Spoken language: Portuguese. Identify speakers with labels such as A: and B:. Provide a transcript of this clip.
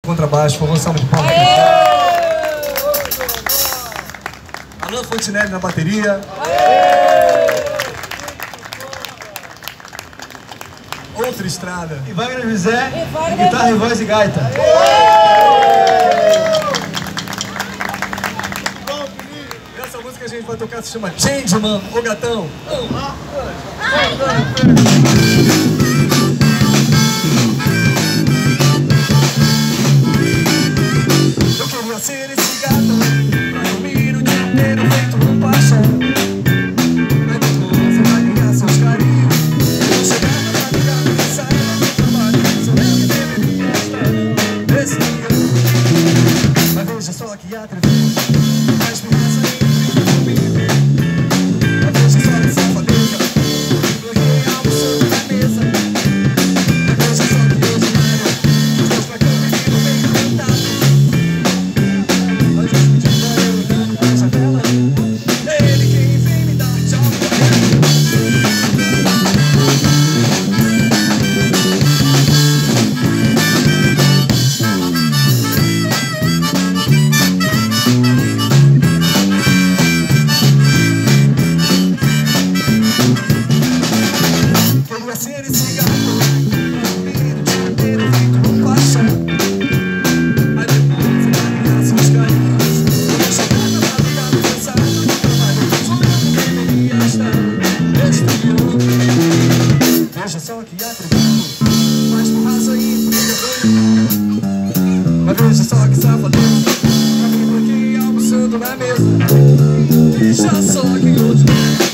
A: Contrabaixo, por favor, salve de palmas. Alan Fontinelli na bateria. Outra estrada.
B: E Wagner José, guitarra e voz e gaita.
A: Essa música que a gente vai tocar se chama Changeman, ô gatão. Eu queria ser esse gatão pra dormir o dia inteiro feito um paixão. Mas depois você vai ganhar seus carinhos. Chegar na madrugada e sair do trabalho. Sou eu que deveria estar nesse dia. Mas veja só que atrevido. Mas me resta em comigo. Mas veja só que safadeza. Bloqueei almoçando na mesa. Mas veja só que ordinário. Os dois pra cama e vivo bem cantado. Mas hoje me diz pra eu olhando pra janela. É ele quem vem me dar tchau. Queria ser esse gato pra dormir o dia inteiro feito um paixão. Mas depois você vai ganhar seus carinhos. Chegar na madrugada cansado do trabalho. Sou eu que deveria estar neste mundo. Veja só que atrevido. Mas por razão e mas veja só que safadeza. Pra mim bloqueei almoçando na mesa. Veja só que outro.